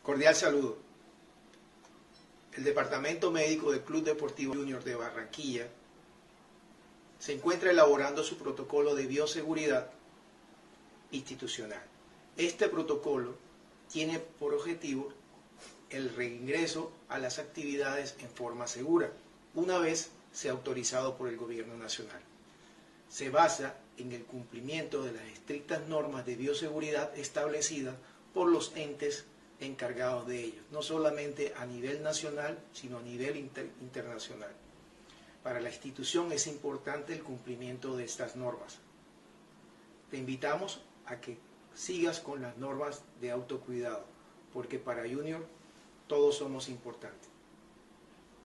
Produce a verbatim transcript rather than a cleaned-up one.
Cordial saludo. El Departamento Médico del Club Deportivo Junior de Barranquilla se encuentra elaborando su protocolo de bioseguridad institucional. Este protocolo tiene por objetivo el reingreso a las actividades en forma segura, una vez sea autorizado por el Gobierno Nacional. Se basa en el cumplimiento de las estrictas normas de bioseguridad establecidas por los entes encargados de ellos, no solamente a nivel nacional, sino a nivel inter internacional. Para la institución es importante el cumplimiento de estas normas. Te invitamos a que sigas con las normas de autocuidado, porque para Junior todos somos importantes.